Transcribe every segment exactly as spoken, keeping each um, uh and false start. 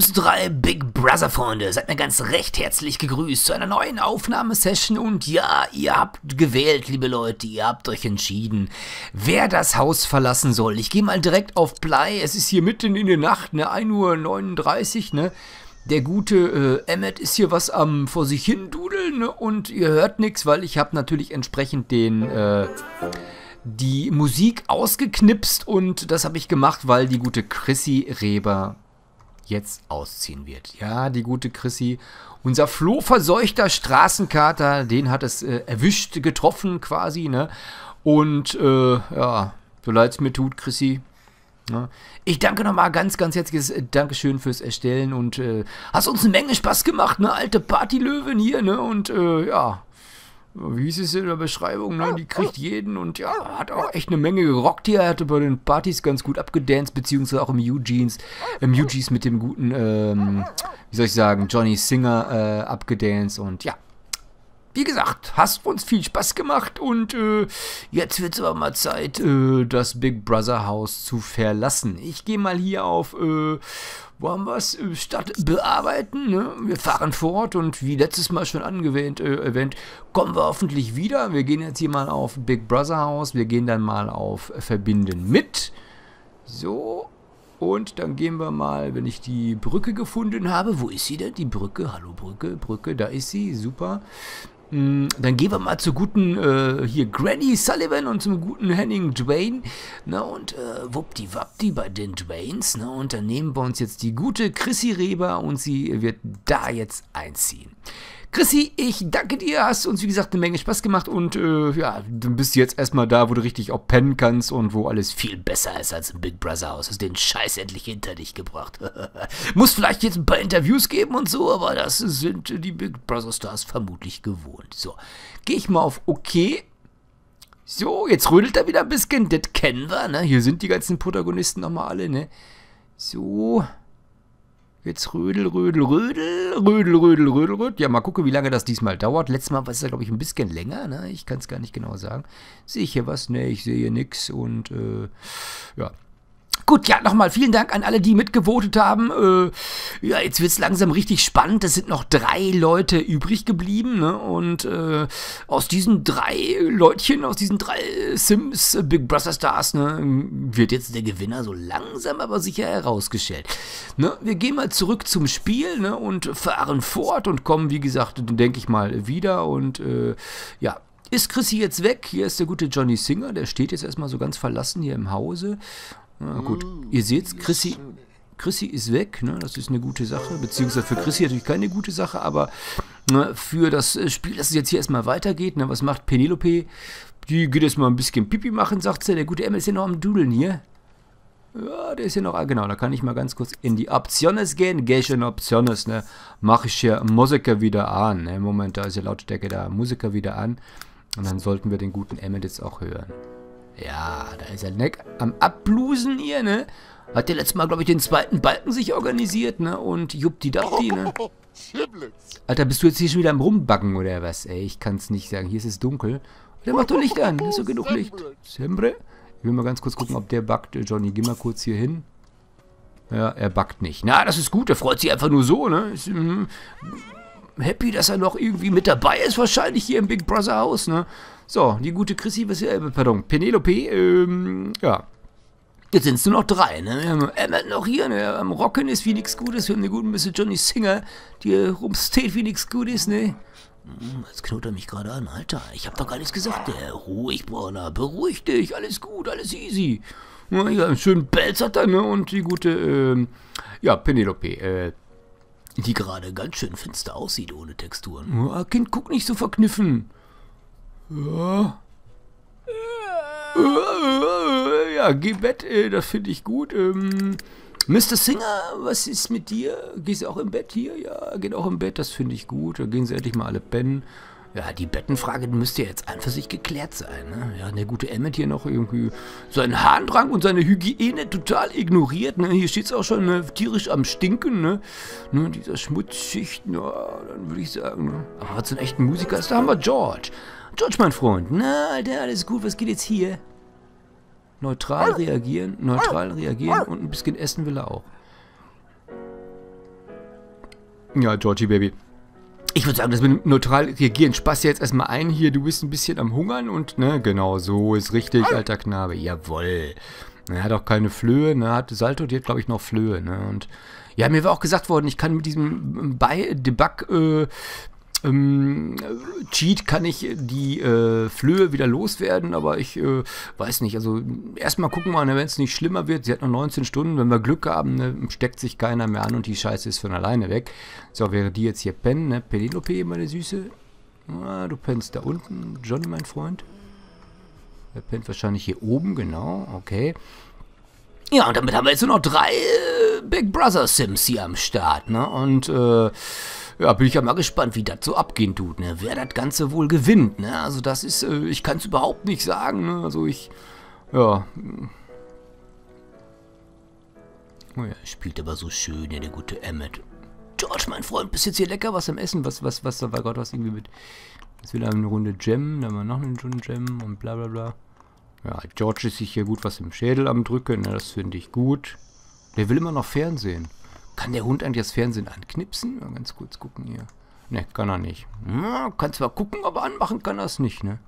Servus drei Big Brother Freunde, seid mir ganz recht herzlich gegrüßt zu einer neuen Aufnahmesession und ja, ihr habt gewählt, liebe Leute, ihr habt euch entschieden, wer das Haus verlassen soll. Ich gehe mal direkt auf Play, es ist hier mitten in der Nacht, ne, ein Uhr neununddreißig, ne. Der gute äh, Emmet ist hier was am vor sich hin dudeln, ne, und ihr hört nichts, weil ich habe natürlich entsprechend den, äh, die Musik ausgeknipst und das habe ich gemacht, weil die gute Chrissy Reber jetzt ausziehen wird. Ja, die gute Chrissy, unser flohverseuchter Straßenkater, den hat es äh, erwischt, getroffen quasi, ne? Und, äh, ja, so leid es mir tut, Chrissy. Ne? Ich danke nochmal ganz, ganz herzliches Dankeschön fürs Erstellen und äh, hast uns eine Menge Spaß gemacht, ne? Alte Partylöwen hier, ne? Und, äh, ja, wie hieß es in der Beschreibung, ne? Die kriegt jeden und ja, hat auch echt eine Menge gerockt hier. Er hatte bei den Partys ganz gut abgedanced, beziehungsweise auch im Eugenes, im Eugenes mit dem guten, ähm, wie soll ich sagen, Johnny Singer äh, abgedanced und ja. Wie gesagt, hast uns viel Spaß gemacht und äh, jetzt wird es aber mal Zeit, äh, das Big Brother Haus zu verlassen. Ich gehe mal hier auf, äh, wo haben wir es? Stadt bearbeiten, ne? Wir fahren fort und wie letztes Mal schon angewähnt, äh, erwähnt, kommen wir hoffentlich wieder. Wir gehen jetzt hier mal auf Big Brother Haus, wir gehen dann mal auf Verbinden mit. So, und dann gehen wir mal, wenn ich die Brücke gefunden habe, wo ist sie denn, die Brücke? Hallo Brücke, Brücke, da ist sie, super. Dann gehen wir mal zur guten, äh, hier, Granny Sullivan und zum guten Henning Dwayne, ne, und, äh, wuppdiwappdi bei den Dwaynes, ne, und dann nehmen wir uns jetzt die gute Chrissy Reber und sie wird da jetzt einziehen. Chrissy, ich danke dir, hast uns wie gesagt eine Menge Spaß gemacht und äh, ja, du bist jetzt erstmal da, wo du richtig auch pennen kannst und wo alles viel besser ist als im Big Brother Haus. Hast den Scheiß endlich hinter dich gebracht. Muss vielleicht jetzt ein paar Interviews geben und so, aber das sind die Big Brother Stars vermutlich gewohnt. So, gehe ich mal auf OK. So, jetzt rödelt er wieder ein bisschen, das kennen wir, ne? Hier sind die ganzen Protagonisten nochmal alle, ne? So. Jetzt Rödel, Rödel, Rödel, Rödel, Rödel, Rödel, Rödel. Ja, mal gucken, wie lange das diesmal dauert. Letztes Mal war es ja, glaube ich, ein bisschen länger, ne? Ich kann es gar nicht genau sagen. Sehe ich hier was? Ne, ich sehe hier nichts und, äh, ja. Gut, ja, nochmal vielen Dank an alle, die mitgevotet haben. Äh, ja, jetzt wird es langsam richtig spannend. Es sind noch drei Leute übrig geblieben, ne? Und äh, aus diesen drei Leutchen, aus diesen drei Sims äh, Big Brother Stars, ne, wird jetzt der Gewinner so langsam aber sicher herausgestellt. Ne? Wir gehen mal zurück zum Spiel, ne, und fahren fort und kommen, wie gesagt, denke ich mal, wieder. Und äh, ja. Ist Chrissy jetzt weg? Hier ist der gute Johnny Singer. Der steht jetzt erstmal so ganz verlassen hier im Hause. Na gut, ihr seht, Chrissy, Chrissy ist weg, ne? Das ist eine gute Sache, beziehungsweise für Chrissy natürlich keine gute Sache, aber ne, für das Spiel, dass es jetzt hier erstmal weitergeht, ne? Was macht Penelope? Die geht jetzt mal ein bisschen Pipi machen, sagt sie, der gute Emmet ist ja noch am Dudeln hier. Ja, der ist ja noch, ah, genau, da kann ich mal ganz kurz in die Options gehen, gehe ich in Options, ne? Mache ich hier Musiker wieder an, ne? Moment, da ist ja Lautstärke da, Musiker wieder an und dann sollten wir den guten Emmet jetzt auch hören. Ja, da ist er ne, am Abblusen hier, ne? Hat der letztes Mal, glaube ich, den zweiten Balken sich organisiert, ne? Und juppdidapti, ne? Alter, bist du jetzt hier schon wieder am Rumbacken oder was? Ey, ich kann es nicht sagen. Hier ist es dunkel. Der macht doch Licht an. Ist so genug Licht. Sembre. Ich will mal ganz kurz gucken, ob der backt. Johnny, geh mal kurz hier hin. Ja, er backt nicht. Na, das ist gut. Er freut sich einfach nur so, ne? Ist, mm, happy, dass er noch irgendwie mit dabei ist, wahrscheinlich hier im Big Brother Haus, ne? So, die gute Chrissy, was hier, äh, pardon, Penelope, ähm, ja. Jetzt sind es nur noch drei, ne? Wir haben Emmet noch hier, ne? Am Rocken ist wie nichts Gutes. Wir haben eine gute Mister Johnny Singer, die rumsteht wie nichts Gutes, ne? Hm, jetzt knurrt er mich gerade an, Alter. Ich hab doch gar nichts gesagt, der. Ruhig, Brauner, beruhig dich, alles gut, alles easy. Ja, ja, einen schönen Pelz hat er, ne? Und die gute, ähm, ja, Penelope, äh, die gerade ganz schön finster aussieht ohne Texturen. Ja, Kind, guck nicht so verkniffen. Ja. Ja, geh Bett, das finde ich gut. Ähm, Mister Singer, was ist mit dir? Gehst du auch im Bett hier? Ja, geht auch im Bett, das finde ich gut. Da gehen sie endlich mal alle pennen. Ja, die Bettenfrage müsste ja jetzt an für sich geklärt sein, ne? Ja, der gute Emmet hier noch irgendwie seinen Harndrang und seine Hygiene total ignoriert, ne? Hier steht es auch schon, ne, tierisch am Stinken, ne? Ne, dieser Schmutzschicht, ja, dann würde ich sagen, ne? Aber was ein echter Musiker ist, da haben wir George. George, mein Freund, na, Alter, alles gut, was geht jetzt hier? Neutral reagieren, neutral reagieren und ein bisschen essen will er auch. Ja, Georgie Baby. Ich würde sagen, dass wir neutral reagieren. Spaß jetzt erstmal ein hier. Du bist ein bisschen am Hungern und, ne, genau, so ist richtig, alter Knabe. Jawoll. Er hat auch keine Flöhe, ne, hat Salto, die hat, glaube ich, noch Flöhe, ne, und ja, mir war auch gesagt worden, ich kann mit diesem Bei-Debug, äh, ähm, Cheat kann ich die äh, Flöhe wieder loswerden, aber ich äh, weiß nicht, also erstmal gucken wir, ne, wenn es nicht schlimmer wird, sie hat noch neunzehn Stunden, wenn wir Glück haben, ne, steckt sich keiner mehr an und die Scheiße ist von alleine weg. So, wäre die jetzt hier pennen, ne, Penelope, meine Süße, ah, du pennst da unten, Johnny, mein Freund. Er pennt wahrscheinlich hier oben, genau, okay. Ja, und damit haben wir jetzt nur noch drei äh, Big Brother Sims hier am Start, ne? Und, äh, ja, bin ich ja mal gespannt, wie das so abgehen tut, ne? Wer das Ganze wohl gewinnt, ne? Also das ist, äh, ich kann es überhaupt nicht sagen, ne? Also ich, ja. Oh ja, spielt aber so schön, ja, der gute Emmett. George, mein Freund, bist jetzt hier lecker was am Essen? Was, was, was, da war gerade was irgendwie mit... Jetzt wieder eine Runde Gem, dann haben wir noch eine Runde Gem und bla bla bla. Ja, George ist sich hier gut was im Schädel am Drücken, ne, das finde ich gut. Der will immer noch Fernsehen. Kann der Hund eigentlich das Fernsehen anknipsen? Mal ganz kurz gucken hier. Ne, kann er nicht. Ja, kann zwar gucken, aber anmachen kann er es nicht, ne?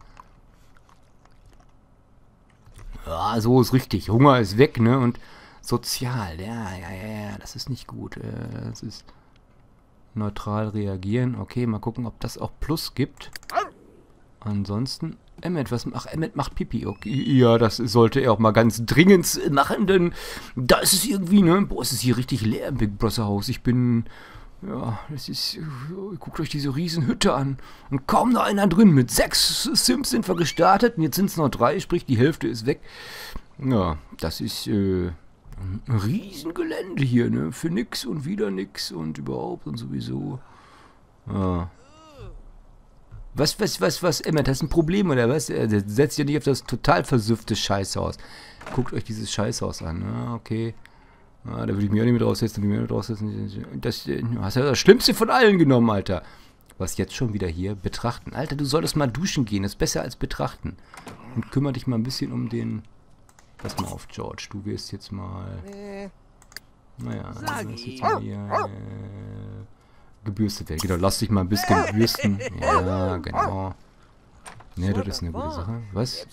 Ja, so ist richtig. Hunger ist weg, ne? Und sozial, ja, ja, ja, ja, das ist nicht gut. Äh, das ist... Neutral reagieren. Okay, mal gucken, ob das auch Plus gibt. Ansonsten... Emmett, was... Ach, Emmett macht Pipi. Okay, ja, das sollte er auch mal ganz dringend machen, denn da ist es irgendwie, ne? Boah, es ist hier richtig leer im Big Brother Haus. Ich bin... Ja, das ist... Guckt euch diese riesen Hütte an. Und kaum noch einer drin. Mit sechs Sims sind wir gestartet. Und jetzt sind es noch drei, sprich, die Hälfte ist weg. Ja, das ist... Äh, ein Riesengelände hier, ne? Für nix und wieder nix und überhaupt und sowieso. Ja. Was, was, was, was, Emmett, das ist ein Problem, oder was? Setzt ja nicht auf das total versüffte Scheißhaus. Guckt euch dieses Scheißhaus an, ne? Okay. Ja, da würde ich mich auch nicht mehr draufsetzen, mehr draufsetzen. Das, du hast ja das Schlimmste von allen genommen, Alter. Was jetzt schon wieder hier? Betrachten. Alter, du solltest mal duschen gehen, das ist besser als betrachten. Und kümmere dich mal ein bisschen um den... Pass mal auf, George, du wirst jetzt mal... Naja, du wirst jetzt mal hier... Äh, gebürstet werden. Genau, lass dich mal ein bisschen bürsten. Ja, genau. Ne, das ist eine gute Sache. Was?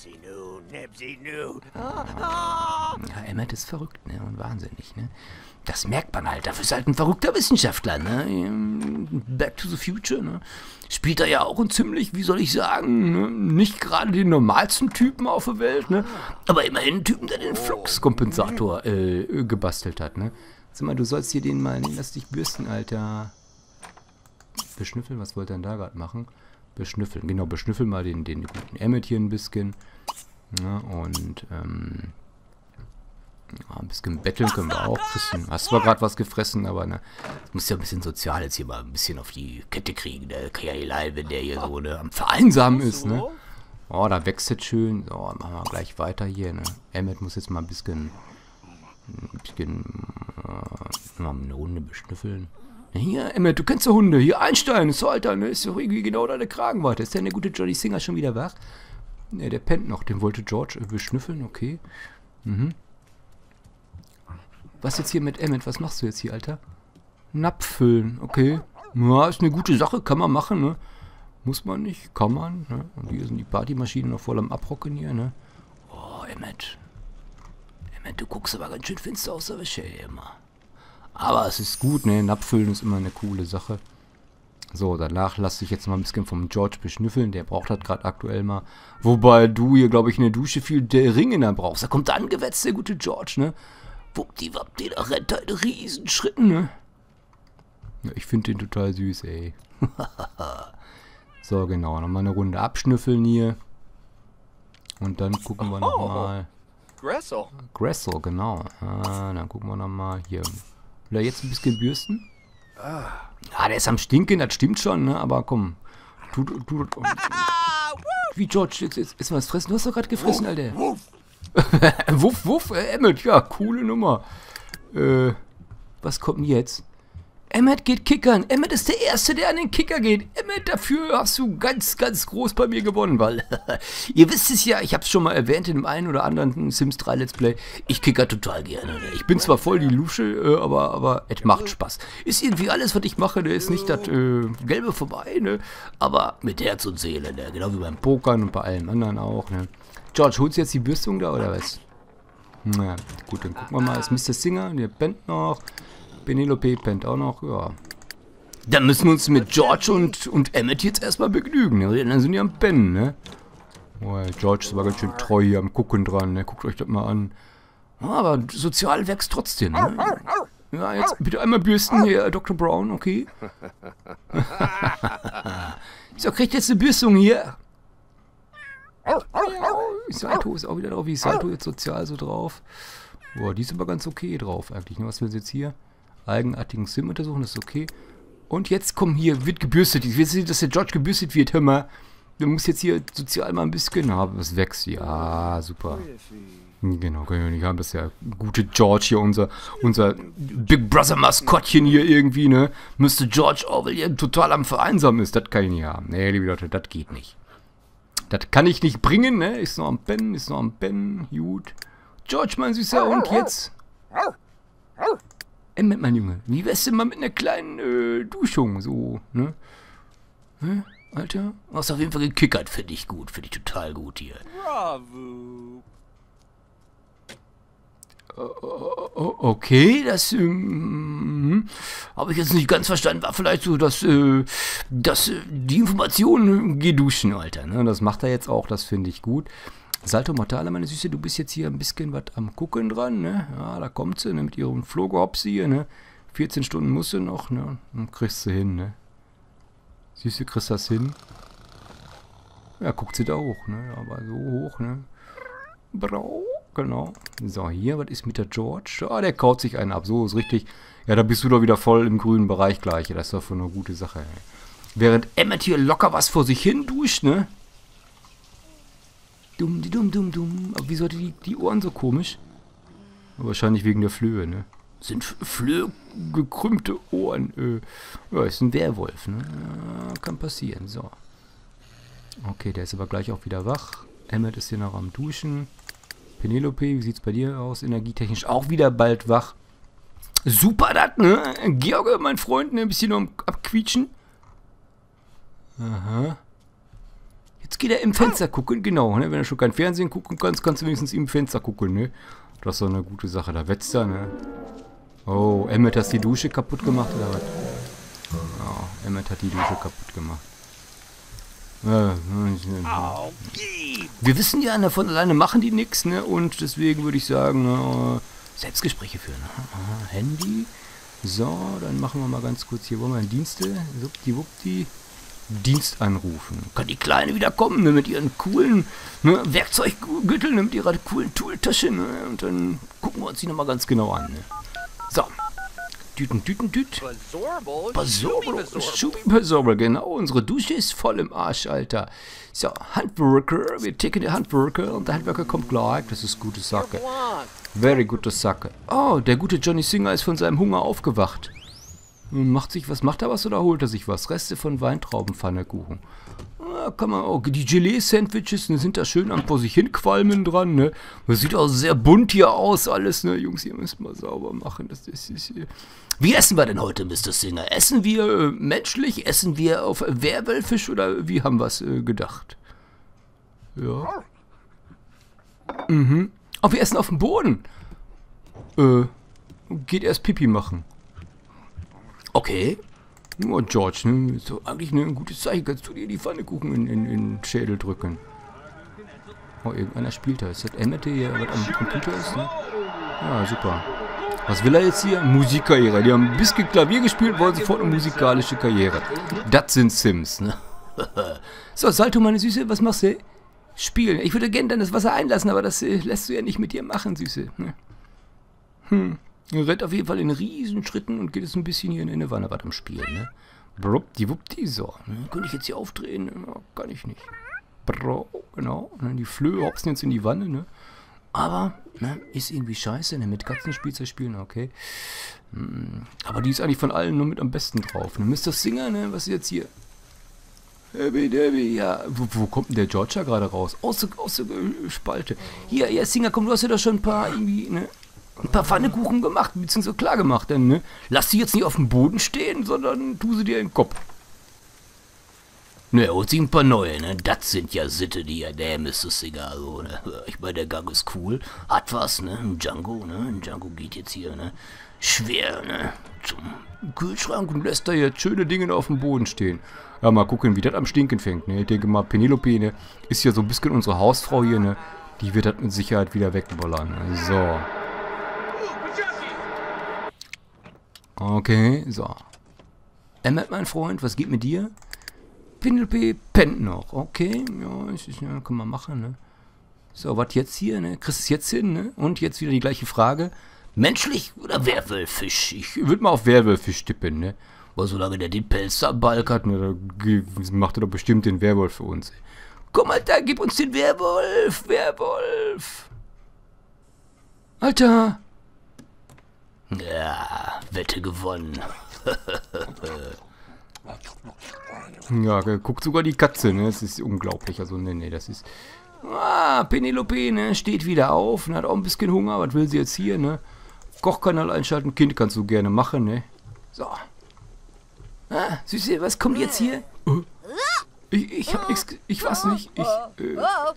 Ja, Emmett ist verrückt, ne? Und wahnsinnig, ne? Das merkt man halt. Dafür ist halt ein verrückter Wissenschaftler, ne? Back to the Future, ne? Spielt er ja auch ein ziemlich, wie soll ich sagen, ne? Nicht gerade den normalsten Typen auf der Welt, ne? Aber immerhin einen Typen, der den Fluxkompensator äh, gebastelt hat, ne? Sag mal, du sollst hier den mal, lass dich bürsten, Alter. Beschnüffeln, was wollte er denn da gerade machen? Beschnüffeln, genau, beschnüffeln mal den, den guten Emmett hier ein bisschen. Ja, und, ähm... ja, ein bisschen betteln können wir auch. Bisschen, hast zwar gerade was gefressen, aber ne, das muss ja ein bisschen sozial jetzt hier mal ein bisschen auf die Kette kriegen. Der kann ja nicht leid, wenn der hier so ne, am Vereinsamen ist, ne? Oh, da wächst es schön. So, machen wir gleich weiter hier, ne? Emmett muss jetzt mal ein bisschen, ein bisschen, äh, mal eine Runde beschnüffeln. Hier, Emmett, du kennst ja Hunde. Hier, Einstein, ist so alter, ne? Ist doch irgendwie genau deine Kragenweite. Ist denn der gute Johnny Singer schon wieder wach? Ne, der pennt noch. Den wollte George beschnüffeln, okay. Mhm. Was jetzt hier mit Emmett? Was machst du jetzt hier, Alter? Napf füllen, okay. Ja, ist eine gute Sache, kann man machen, ne? Muss man nicht, kann man, ne? Und hier sind die Partymaschinen noch voll am Abrocken hier, ne? Oh, Emmett. Emmett, du guckst aber ganz schön finster aus der Wäsche, ey, immer. Aber es ist gut, ne? Napffüllen ist immer eine coole Sache. So, danach lass dich jetzt mal ein bisschen vom George beschnüffeln. Der braucht das gerade aktuell mal. Wobei du hier, glaube ich, in der Dusche viel der Ringe dann brauchst. Da kommt der angewetzt, der gute George, ne? Wuppdiwappdi, da rennt er in Riesenschritten, ne? Ja, ich finde den total süß, ey. So, genau. Nochmal eine Runde abschnüffeln hier. Und dann gucken wir nochmal. Gressel. Gressel, genau. Ah, dann gucken wir nochmal hier. Will er jetzt ein bisschen bürsten? Ja, der ist am Stinken, das stimmt schon, ne? Aber komm. Tu, tu, tu, tu. Wie, George, jetzt, jetzt, jetzt was fressen? Du hast doch gerade gefressen, Alter. Wuff, wuff, äh, Emmett, ja, coole Nummer. Äh, was kommt denn jetzt? Emmet geht kickern. Emmet ist der Erste, der an den Kicker geht. Emmet, dafür hast du ganz, ganz groß bei mir gewonnen, weil ihr wisst es ja, ich habe es schon mal erwähnt in dem einen oder anderen Sims drei Let's Play, ich kicker total gerne. Ne? Ich bin zwar voll die Lusche, äh, aber, aber es macht Spaß. Ist irgendwie alles, was ich mache, ne, ist nicht das äh, Gelbe vorbei, ne? Aber mit Herz und Seele, ne? Genau wie beim Pokern und bei allem anderen auch. Ne? George, holst du jetzt die Bürstung da oder was? Na gut, dann gucken wir mal. Ist Mister Singer, der pennt noch. Penelope pennt auch noch, ja. Dann müssen wir uns mit George und, und Emmet jetzt erstmal begnügen, ne? Dann sind die am Pennen, ne? Oh, George ist aber ganz schön treu hier am Gucken dran, ne? Guckt euch das mal an. Aber sozial wächst trotzdem, ne? Ja, jetzt bitte einmal bürsten hier, Doktor Brown, okay? So, kriegt jetzt eine Bürstung hier. Salto ist auch wieder drauf. Wie ist Salto jetzt sozial so drauf? Boah, die ist aber ganz okay drauf eigentlich. Was wir jetzt hier? Eigenartigen Sim untersuchen, das ist okay. Und jetzt, komm hier, wird gebürstet. Ich will sehen, dass der George gebürstet wird. Hör mal. Der muss jetzt hier sozial mal ein bisschen haben. Was wächst hier? Ah, super. Genau, können wir nicht haben. Das ist ja gute George hier, unser, unser Big Brother Maskottchen hier irgendwie, ne? Müsste George auch, weil er total am Vereinsamen ist. Das kann ich nicht haben. Nee, liebe Leute, das geht nicht. Das kann ich nicht bringen, ne? Ist noch am Pennen, ist noch am Pennen. Gut. George, mein Süßer, und jetzt? Emmet, mein Junge, wie wär's denn mal mit einer kleinen äh, Duschung, so, ne? Hä? Alter? Du hast auf jeden Fall gekickert, finde ich gut, finde ich total gut hier. Bravo. Okay, das ähm, habe ich jetzt nicht ganz verstanden. War vielleicht so, dass, äh, dass äh, die Information, äh, geh duschen, Alter. Ne? Das macht er jetzt auch, das finde ich gut. Salto Mortale, meine Süße, du bist jetzt hier ein bisschen was am Gucken dran, ne? Ja, da kommt sie, ne? Mit ihrem Flogehopsi hier, ne? vierzehn Stunden muss sie noch, ne? Dann kriegst du hin, ne? Süße, kriegst das hin. Ja, guckt sie da hoch, ne? Aber so hoch, ne? Brau, genau. So, hier, was ist mit der George? Ah, der kaut sich einen ab, so ist richtig. Ja, da bist du doch wieder voll im grünen Bereich gleich. Das ist doch eine gute Sache, ey. Während Emmet hier locker was vor sich hin duscht, ne? Dumm, die dumm, dumm, dumm. Aber wieso hat die, die Ohren so komisch? Wahrscheinlich wegen der Flöhe, ne? Sind Flöhe gekrümmte Ohren. Äh, ja, ist ein Werwolf, ne? Ja, kann passieren, so. Okay, der ist aber gleich auch wieder wach. Emmet ist hier noch am Duschen. Penelope, wie sieht's bei dir aus? Energietechnisch auch wieder bald wach. Super, das, ne? George, mein Freund, ne? Ein bisschen noch am Abquietschen. Aha. Jetzt geht er im Fenster gucken, genau, ne? Wenn du schon kein Fernsehen gucken kannst, kannst du wenigstens im Fenster gucken, ne? Das ist doch eine gute Sache, da wetzt er, ne? Oh, Emmet, hast die Dusche kaputt gemacht, oder was? Oh, Emmet hat die Dusche kaputt gemacht. Wir wissen ja, von alleine machen die nichts, ne? Und deswegen würde ich sagen, ne, Selbstgespräche führen. Aha, Handy. So, dann machen wir mal ganz kurz hier, wollen wir in Dienste, suppdiwuppdi, Dienst anrufen. Kann die Kleine wieder kommen, ne, mit ihren coolen, ne, Werkzeuggürtel, ne, mit ihrer coolen Tooltasche, ne? Und dann gucken wir uns die nochmal ganz genau an, ne? So. Düten, düten, düt. Basorbel, Schubi-Basorbel, genau. Unsere Dusche ist voll im Arsch, Alter. So, Handwerker. Wir ticken den Handwerker und der Handwerker kommt gleich. Das ist gute Sache. Very gute Sache. Oh, der gute Johnny Singer ist von seinem Hunger aufgewacht. Macht sich was, macht er was oder holt er sich was? Reste von Weintraubenpfannekuchen. Ja, kann man auch. Die Gelee-Sandwiches, ne, sind da schön am vor sich hinqualmen dran, ne? Das sieht auch sehr bunt hier aus, alles, ne? Jungs, ihr müsst mal sauber machen. Das ist, ist hier. Wie essen wir denn heute, Mister Singer? Essen wir äh, menschlich? Essen wir auf Werwölfisch oder wie haben wir es äh, gedacht? Ja. Mhm. Oh, wir essen auf dem Boden. Äh, geht erst Pipi machen. Okay. Oh, George, ne? Ist doch eigentlich ne, ein gutes Zeichen. Kannst du dir die Pfannekuchen in, in, in den Schädel drücken? Oh, irgendeiner spielt da. Ist das Emmet, der hier was am Computer ist, ne? Ja, super. Was will er jetzt hier? Musikkarriere. Die haben ein bisschen Klavier gespielt, wollen sofort eine musikalische Karriere. Das sind Sims, ne? So, Salto, meine Süße, was machst du? Spielen. Ich würde gerne dann das Wasser einlassen, aber das äh, lässt du ja nicht mit dir machen, Süße. Ne? Hm. Er rennt auf jeden Fall in riesen Schritten und geht jetzt ein bisschen hier in der Wanne was am Spielen, ne? Bruppdiwuppdi, so. Ne? Könnte ich jetzt hier aufdrehen? Ja, kann ich nicht. Bro, genau. Und dann die Flöhe hopsen jetzt in die Wanne, ne? Aber, ne, ist irgendwie scheiße, ne, mit Katzenspielzeug spielen, okay. Hm, aber die ist eigentlich von allen nur mit am besten drauf, ne. Mister Singer, ne, was ist jetzt hier? Debbie, Debbie, ja, wo, wo kommt denn der Georgia gerade raus? Aus der, aus der äh, Spalte. Hier, ja, Singer, komm, du hast ja doch schon ein paar, irgendwie, ne, ein paar Pfannekuchen gemacht, beziehungsweise klar gemacht, denn, ne. Lass die jetzt nicht auf dem Boden stehen, sondern tu sie dir in den Kopf. Ne, und sie ein paar neue, ne? Das sind ja Sitte, die ja der Mister Singer, also, ne? Ich meine, der Gang ist cool, hat was, ne? Ein Django, ne? Ein Django geht jetzt hier, ne? Schwer, ne? Zum Kühlschrank und lässt da jetzt schöne Dinge auf dem Boden stehen. Ja, mal gucken, wie das am Stinken fängt, ne? Ich denke mal, Penelope, ne? Ist ja so ein bisschen unsere Hausfrau hier, ne? Die wird das mit Sicherheit wieder wegbollern, ne? So. Okay, so. Emmett, mein Freund, was geht mit dir? Penelope pennt noch. Okay, ja, ich, ich, ja, können wir machen, ne? So, was jetzt hier, ne? Kriegst du es jetzt hin, ne? Und jetzt wieder die gleiche Frage. Menschlich oder Werwölfisch? Ich würde mal auf Werwölfisch tippen, ne? Aber solange der den Pelz am Balk hat, ne, da macht er doch bestimmt den Werwolf für uns. Komm, Alter, gib uns den Werwolf, Werwolf. Alter. Ja, Wette gewonnen. Ja, guckt sogar die Katze, ne? Das ist unglaublich. Also, ne, ne, das ist... Ah, Penelope, ne? Steht wieder auf, ne? Hat auch ein bisschen Hunger. Was will sie jetzt hier, ne? Kochkanal einschalten. Kind kannst du gerne machen, ne? So. Ah, Süße, was kommt jetzt hier? Ich, ich hab nichts... Ich weiß nicht. Ich, äh...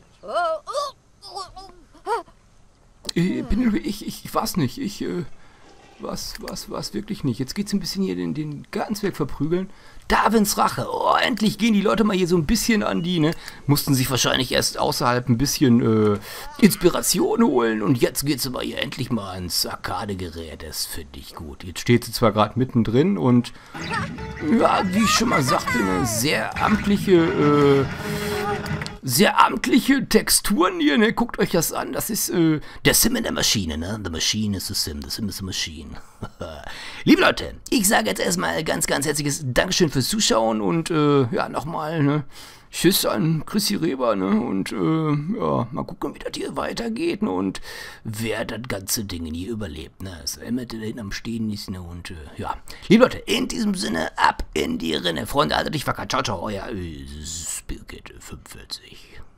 äh Penelope, ich, ich, ich weiß nicht. Ich, äh... Was, was, was, wirklich nicht. Jetzt geht's ein bisschen hier den, den Gartenzwerg verprügeln. Darwins Rache. Oh, endlich gehen die Leute mal hier so ein bisschen an die, ne? Mussten sich wahrscheinlich erst außerhalb ein bisschen, äh, Inspiration holen. Und jetzt geht's aber hier endlich mal ans Arcade-Gerät. Das finde ich gut. Jetzt steht sie zwar gerade mittendrin und, ja, wie ich schon mal sagte, eine sehr amtliche, äh, sehr amtliche Texturen hier, ne? Guckt euch das an. Das ist, äh, der Sim in der Maschine, ne? The Machine is the Sim. The Sim is the Machine. Liebe Leute, ich sage jetzt erstmal ganz, ganz herzliches Dankeschön fürs Zuschauen und, äh, ja, nochmal, ne? Tschüss an Chrissy Reber, ne? Und, äh, ja, mal gucken, wie das hier weitergeht, ne? Und wer das ganze Ding hier überlebt, ne? Das Emmett, der da hinten am Stehen ist, ne? Und, äh, ja. Liebe Leute, in diesem Sinne, ab in die Rinne. Freunde, haltet dich wacker. Ciao, ciao, euer äh, Spillkette fünfundvierzig.